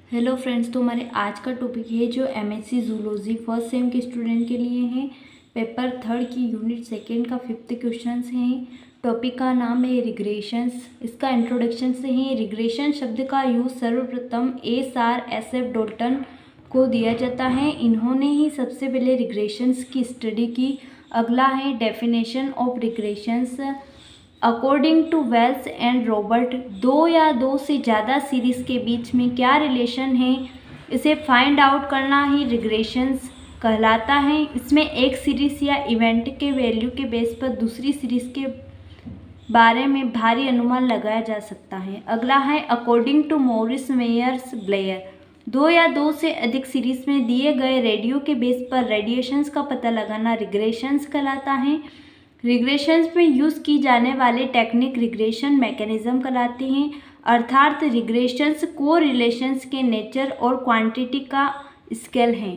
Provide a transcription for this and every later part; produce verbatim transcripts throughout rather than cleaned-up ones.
Hello friends, तो हमारे आज का टॉपिक है जो एमएससी जूलॉजी फर्स्ट सेम के स्टूडेंट के लिए है। पेपर थर्ड की यूनिट सेकेंड का फिफ्थ क्वेश्चंस हैं। टॉपिक का नाम है रिग्रेशंस। इसका इंट्रोडक्शन से ही रिग्रेशन शब्द का यूज सर्वप्रथम S R S F Dalton को दिया जाता है। इन्होंने ही सबसे पहले रिग्रेशंस की स्टडी की। अगला है definition of regressions. According to Wells and Robert, दो या दो से ज़्यादा सीरीज़ के बीच में क्या रिलेशन है, इसे फाइंड आउट करना ही रिग्रेशंस कहलाता है। इसमें एक सीरीज़ या इवेंट के वैल्यू के बेस पर दूसरी सीरीज़ के बारे में भारी अनुमान लगाया जा सकता है। अगला है according to Morris Myers Blair, दो या दो से अधिक सीरीज़ में दिए गए रेडियो के बेस पर रेडिएशंस का पता लगाना रिग्रेशंस कहलाता है। रिग्रेशंस में यूज़ की जाने वाली टेक्निक रिग्रेशन मैकेनिज्म कहलाती हैं, अर्थात रिग्रेशंस को रिलेशंस के नेचर और क्वांटिटी का स्केल है।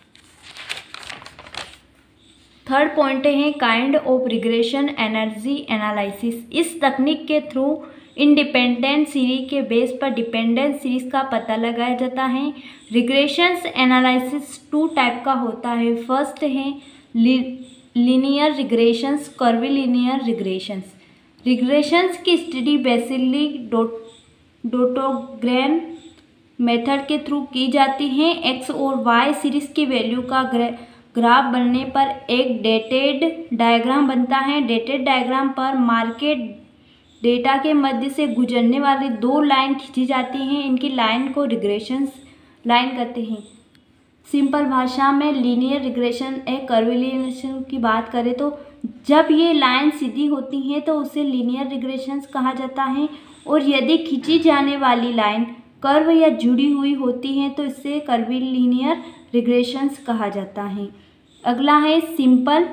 थर्ड पॉइंट है kind of regression energy analysis. इस तकनीक के थ्रू इंडिपेंडेंट सीरीज के बेस पर डिपेंडेंट सीरीज का पता लगाया जाता है। रिग्रेशंस एनालिसिस टू टाइप का होता है। फर्स्ट है linear regressions, curvilinear regressions. Regressions की स्टडी बेसिकली डॉटोग्राम मेथड के थ्रू की जाती है। एक्स और वाई सीरीज की वैल्यू का ग्राफ बनने पर एक डेटेड डायग्राम बनता है। डेटेड डायग्राम पर मार्केट डेटा के मध्य से गुजरने वाली दो लाइन खींची जाती हैं। इनकी लाइन को रिग्रेशंस लाइन कहते हैं। सिंपल भाषा में लीनियर रिग्रेशन एक कर्विलेशन की बात करें तो जब ये लाइन सीधी होती है तो उसे लीनियर रिग्रेशंस कहा जाता है, और यदि खींची जाने वाली लाइन कर्व या जुड़ी हुई होती है तो इसे कर्विलीनियर रिग्रेशंस कहा जाता है। अगला है सिंपल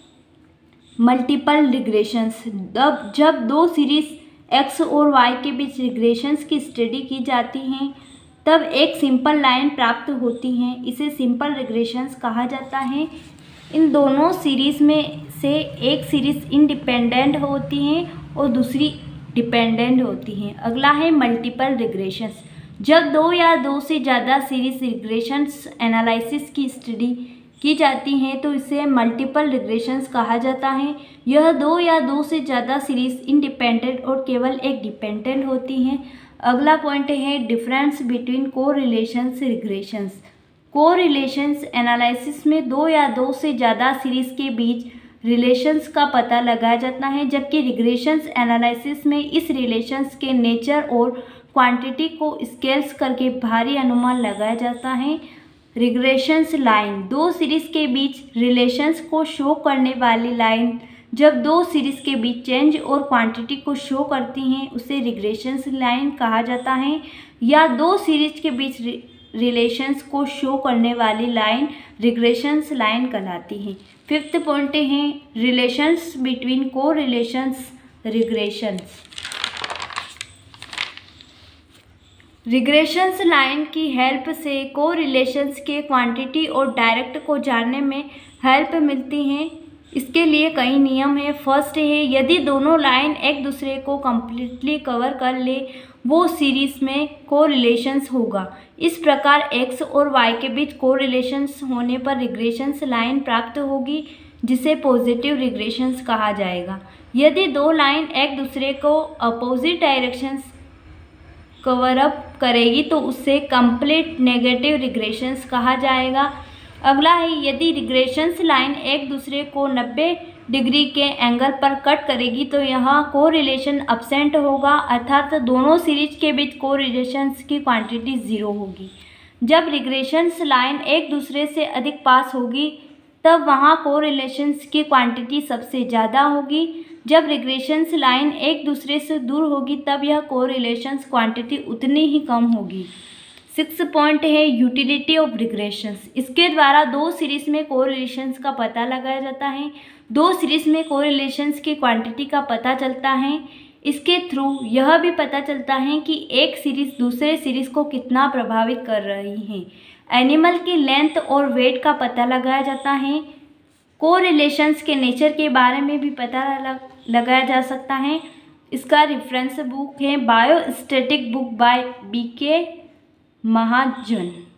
मल्टीपल रिग्रेशंस। जब जब दो सीरीज एक्स और वाई के बीच रिग्रेशंस की स्टडी की जाती हैं तब एक सिंपल लाइन प्राप्त होती है, इसे सिंपल रिग्रेशंस कहा जाता है। इन दोनों सीरीज़ में से एक सीरीज़ इंडिपेंडेंट होती हैं और दूसरी डिपेंडेंट होती हैं। अगला है मल्टीपल रिग्रेशंस। जब दो या दो से ज़्यादा सीरीज रिग्रेशंस एनालिसिस की स्टडी की जाती हैं तो इसे मल्टीपल रिग्रेशंस कहा जाता है। यह दो या दो से ज़्यादा सीरीज इंडिपेंडेंट और केवल एक डिपेंडेंट होती हैं। अगला पॉइंट है difference between correlations regressions. Correlations analysis में दो या दो से ज़्यादा सीरीज के बीच रिलेशंस का पता लगाया जाता है, जबकि रिग्रेशंस एनालिसिस में इस रिलेशंस के नेचर और क्वांटिटी को स्केल्स करके भारी अनुमान लगाया जाता है। रिग्रेशंस लाइन, दो सीरीज के बीच रिलेशंस को शो करने वाली लाइन जब दो सीरीज के बीच चेंज और क्वांटिटी को शो करती हैं उसे रिग्रेशंस लाइन कहा जाता है, या दो सीरीज के बीच रिलेशंस को शो करने वाली लाइन रिग्रेशंस लाइन कहलाती है। फिफ्थ पॉइंट है relations between correlations regressions. Regressions line की हेल्प से को रिलेशंस के क्वांटिटी और डायरेक्ट को जानने में हेल्प मिलती है। इसके लिए कई नियम है। फर्स्ट है यदि दोनों लाइन एक दूसरे को कम्प्लीटली कवर कर ले वो सीरीज में को रिलेशंस होगा। इस प्रकार एक्स और वाई के बीच को रिलेशंस होने पर रिग्रेशंस लाइन प्राप्त होगी, जिसे पॉजिटिव रिग्रेशंस कहा जाएगा। यदि दो लाइन एक दूसरे को अपोजिट डायरेक्शंस कवर अप करेगी तो उससे कंप्लीट नेगेटिव रिग्रेशंस कहा जाएगा। अगला है यदि रिग्रेशंस लाइन एक दूसरे को नब्बे डिग्री के एंगल पर कट करेगी तो यहाँ कोरिलेशन अब्सेंट होगा, अर्थात दोनों सीरीज के बीच कोरिलेशंस की क्वांटिटी ज़ीरो होगी। जब रिग्रेशंस लाइन एक दूसरे से अधिक पास होगी तब वहाँ कोरिलेशंस की क्वांटिटी सबसे ज़्यादा होगी। जब रिग्रेशंस लाइन एक दूसरे से दूर होगी तब यह कोरिलेशंस क्वांटिटी उतनी ही कम होगी। सिक्स पॉइंट है यूटिलिटी ऑफ रिग्रेशंस। इसके द्वारा दो सीरीज में कोरिलेशंस का पता लगाया जाता है। दो सीरीज में कोरिलेशंस की क्वांटिटी का पता चलता है। इसके थ्रू यह भी पता चलता है कि एक सीरीज दूसरे सीरीज को कितना प्रभावित कर रही है। एनिमल की लेंथ और वेट का पता लगाया जाता है। कोरिलेशंस के नेचर के बारे में भी पता लगाया जा सकता है। इसका रेफरेंस बुक है biostatic book by B K Mahajan.